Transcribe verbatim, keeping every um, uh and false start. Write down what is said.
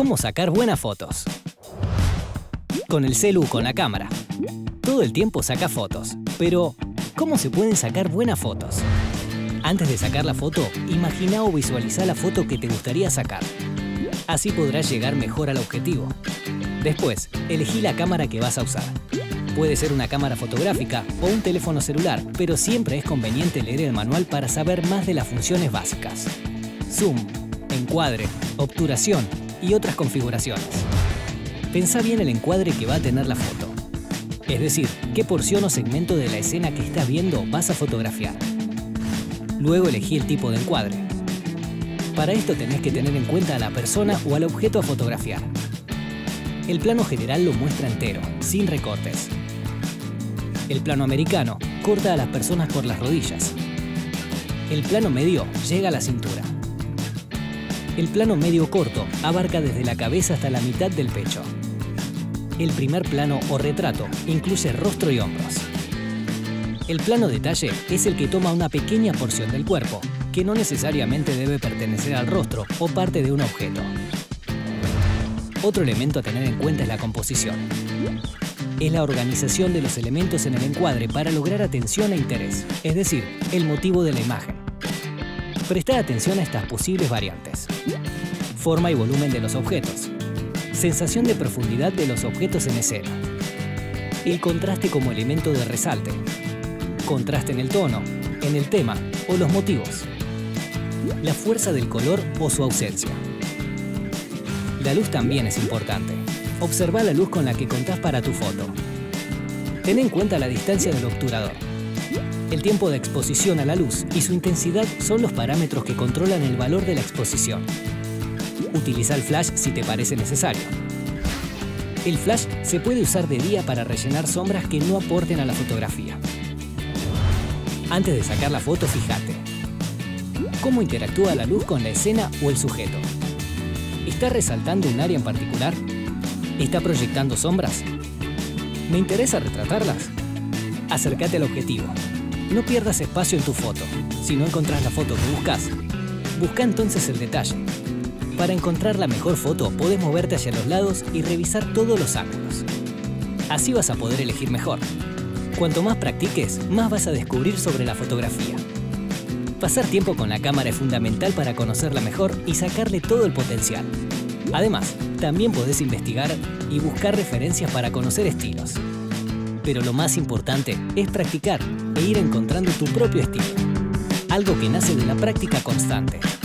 ¿Cómo sacar buenas fotos? Con el celu, con la cámara. Todo el tiempo saca fotos, pero ¿cómo se pueden sacar buenas fotos? Antes de sacar la foto, imagina o visualiza la foto que te gustaría sacar. Así podrás llegar mejor al objetivo. Después, elegí la cámara que vas a usar. Puede ser una cámara fotográfica o un teléfono celular, pero siempre es conveniente leer el manual para saber más de las funciones básicas. Zoom, encuadre, obturación y otras configuraciones. Pensá bien el encuadre que va a tener la foto. Es decir, qué porción o segmento de la escena que estás viendo vas a fotografiar. Luego elegí el tipo de encuadre. Para esto tenés que tener en cuenta a la persona o al objeto a fotografiar. El plano general lo muestra entero, sin recortes. El plano americano corta a las personas por las rodillas. El plano medio llega a la cintura. El plano medio corto abarca desde la cabeza hasta la mitad del pecho. El primer plano o retrato incluye rostro y hombros. El plano detalle es el que toma una pequeña porción del cuerpo, que no necesariamente debe pertenecer al rostro o parte de un objeto. Otro elemento a tener en cuenta es la composición. Es la organización de los elementos en el encuadre para lograr atención e interés, es decir, el motivo de la imagen. Prestá atención a estas posibles variantes. Forma y volumen de los objetos. Sensación de profundidad de los objetos en escena. El contraste como elemento de resalte. Contraste en el tono, en el tema o los motivos. La fuerza del color o su ausencia. La luz también es importante. Observa la luz con la que contás para tu foto. Ten en cuenta la distancia del obturador. El tiempo de exposición a la luz y su intensidad son los parámetros que controlan el valor de la exposición. Utiliza el flash si te parece necesario. El flash se puede usar de día para rellenar sombras que no aporten a la fotografía. Antes de sacar la foto, fíjate. ¿Cómo interactúa la luz con la escena o el sujeto? ¿Está resaltando un área en particular? ¿Está proyectando sombras? ¿Me interesa retratarlas? Acércate al objetivo. No pierdas espacio en tu foto. Si no encontrás la foto que buscas, busca entonces el detalle. Para encontrar la mejor foto, podés moverte hacia los lados y revisar todos los ángulos. Así vas a poder elegir mejor. Cuanto más practiques, más vas a descubrir sobre la fotografía. Pasar tiempo con la cámara es fundamental para conocerla mejor y sacarle todo el potencial. Además, también podés investigar y buscar referencias para conocer estilos. Pero lo más importante es practicar e ir encontrando tu propio estilo. Algo que nace de la práctica constante.